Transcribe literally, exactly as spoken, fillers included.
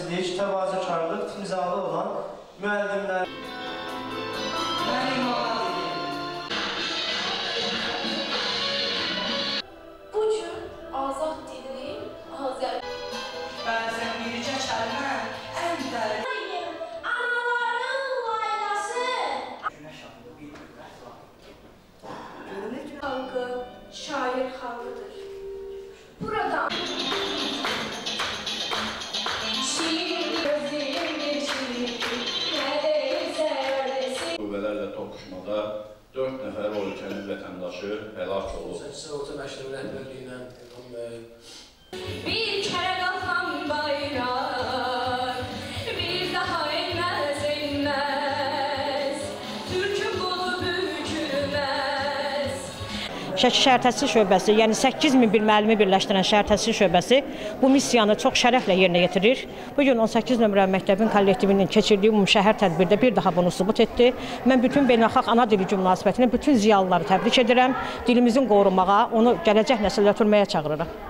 titizlik, təvazökarlıq timzalı olan müəllimlər. Bu cür azad dilli, azad. Bəzən bircə kəlmə ən dərin. Anaların laylası. Günəş adlı bir qüvvət var. Halkı şair halkıdır. Buradan Qüvvələrlə toqquşmada dörd nəfər o ölkənin vətəndaşı həlak olub. Sığorta məşğul rəhbərliyi ilə bir kere kalkan bayrak, bir daha inmez inmez, Türk'ün kolu bükülmez. Şəki Şəhər Təhsil Şöbəsi, yəni səkkiz min bir müəllimi birləşdirən Şəhər Təhsil Şöbəsi bu missiyanı çox şərəflə yerinə yetirir. Bugün on səkkiz nömrəli məktəbin kollektivinin keçirdiyi ümumşəhər tədbirdə bir daha bunu sübut etdi. Mən bütün beynəlxalq ana dili günü münasibətinə bütün ziyalıları təbrik edirəm. Dilimizin qorumağa, onu gələcək nəsillə ötürməyə çağırıram.